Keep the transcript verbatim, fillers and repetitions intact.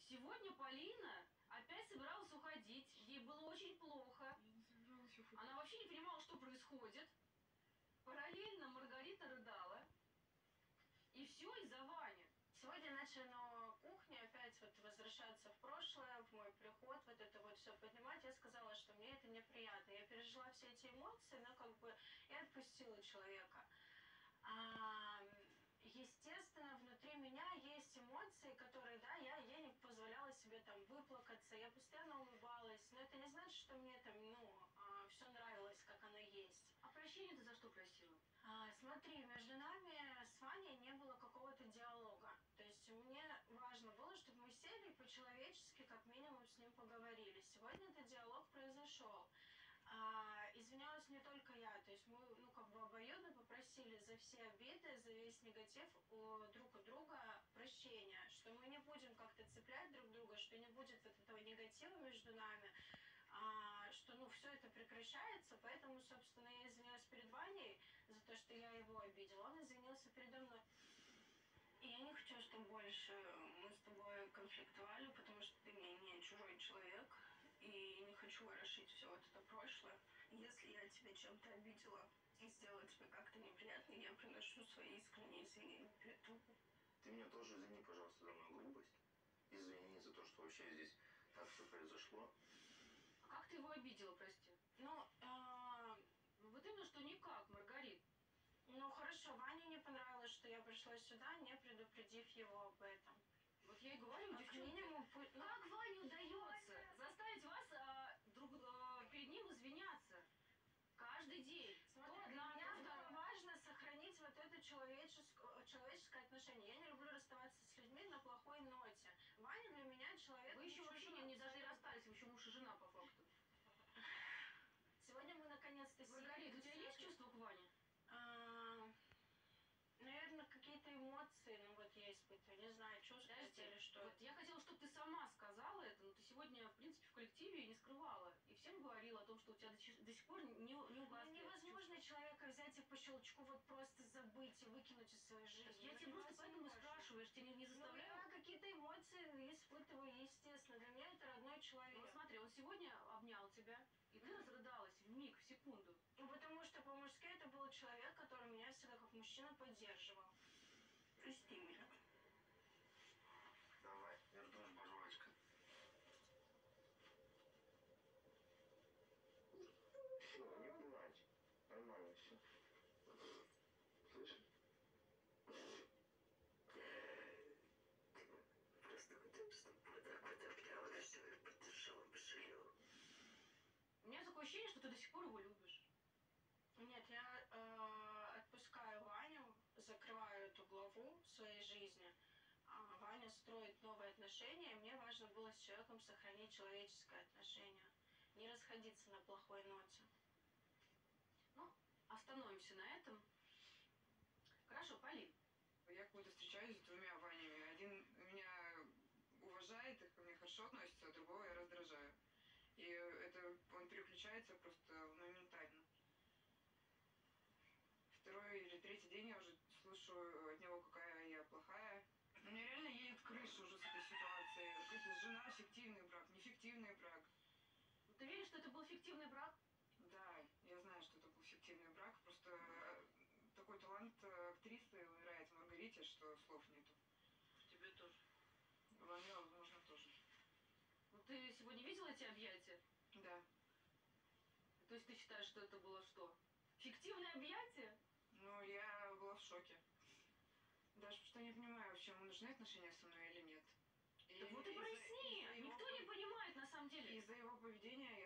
Сегодня Полина опять собиралась уходить. Ей было очень плохо. Я не собиралась уходить. Она вообще не понимала, что происходит. Параллельно Маргарита рыдала. И все из-за Вани. Сегодня начали на кухне опять вот возвращаться в прошлое, в мой приход, вот это вот все поднимать. Я сказала, что мне это неприятно. Я пережила все эти эмоции, но как бы я отпустила человека. А, естественно, внутри меня есть эмоции, которые, да, я, я не позволяла себе там выплакаться, я постоянно улыбалась, но это не значит, что мне там, ну, все нравилось, как оно есть. А прощение ты за что просила? А, смотри, между нами с Ваней не было какого-то диалога. То есть мне важно было, чтобы мы сели и по-человечески как минимум с ним поговорили. Сегодня этот диалог произошел. А, извинялась не только я, то есть мы, ну, как бы обоюдно попросили за все обиды, за весь негатив у, друг у друга прощения, что мы не будем как-то цеплять друг друга, что не будет вот этого негатива между нами, а, что, ну, все это прекращается, поэтому, собственно, я извинилась перед Ваней за то, что я его обидела, он извинился передо мной. И я не хочу, чтобы больше мы с тобой конфликтовали, потому что ты мне не чужой человек, и не хочу ворошить все вот это прошлое. Если я тебя чем-то обидела и сделала тебе как-то неприятно, я приношу свои искренние извинения перед тобой. Ты меня тоже извини, пожалуйста, за мою грубость. Извини за то, что вообще здесь так все произошло. А как ты его обидела, прости? Ну, а... ну вот именно, что никак, Маргарит. Ну хорошо, Ване не понравилось, что я пришла сюда, не предупредив его об этом. Вот я и говорю, а девчонки, минимум... как Ване удается заставить вас а, друг а, перед ним извиняться? Каждый день. Смотри, для меня второе важно сохранить вот это человеческое, человеческое отношение. Я не люблю расставаться с людьми на плохой ноте. Ваня для меня человек... Вы еще вообще не, не даже и расстались, вы еще муж и жена по факту. Сегодня мы наконец-то... Маргарита, у тебя есть чувство к Ване? А, наверное, какие-то эмоции, ну вот я испытываю, не знаю, чувствуете или что. Вот я хотела, чтобы ты сама сказала это, но ты сегодня, в принципе, в коллективе не скрывала. И всем говорила о том, что у тебя до, до сих пор не, не угасло. Ну, невозможно человека взять и по щелчку вот просто забыть и выкинуть из своей жизни. Я ну, тебя просто поэтому спрашиваю, я тебя не, не заставляю. Ну, я какие-то эмоции испытываю, естественно. Для меня это родной человек. Ну, смотри, он сегодня обнял тебя, и ты разрыдалась в миг, в секунду. Ну, потому что по-мужски это был человек, который меня всегда как мужчина поддерживал. Прости меня. Давай, вернешь, божвачка. Все, не плачь. Нормально все. Слышишь? Просто хотя бы с тобой так вот обнял, я все поддержал, пожалел. У меня такое ощущение, что ты до сих пор его любишь. Нет, я э, отпускаю Ваню, закрываю эту главу в своей жизни. А Ваня строит новые отношения, и мне важно было с человеком сохранить человеческое отношение, не расходиться на плохой ноте. Ну, остановимся на этом. Хорошо, Полин. Я как-то встречаюсь с двумя Ванями. Один меня уважает и ко мне хорошо относится, а другого я раздражаю. И это он переключается просто моментально. Второй или третий день я уже слышу от него, какая я плохая. У меня реально едет крыша уже с этой ситуацией. Какая-то жена, фиктивный брак, нефиктивный брак. Ты веришь, что это был фиктивный брак? Да, я знаю, что это был фиктивный брак. Просто такой талант актрисы умирает в Маргарите, что слов нету. Тебе тоже. Во мне, возможно, тоже. Ну, ты сегодня видела эти объятия? Да. То есть ты считаешь, что это было что? Фиктивное объятие? Ну, я была в шоке. Даже потому что я не понимаю, вообще, ему нужны отношения со мной или нет. И, да вот и проясни! Никто не понимает на самом деле. Из-за его поведения